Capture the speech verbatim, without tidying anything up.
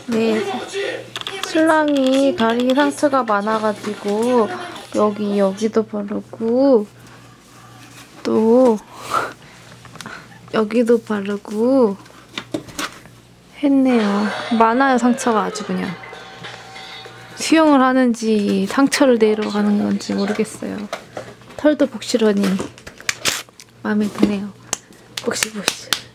네, 신랑이 다리 상처가 많아가지고 여기 여기도 바르고 또 여기도 바르고 했네요. 많아요, 상처가 아주 그냥. 수영을 하는지 상처를 내러 가는 건지 모르겠어요. 털도 복실하니 마음에 드네요. 복실복실.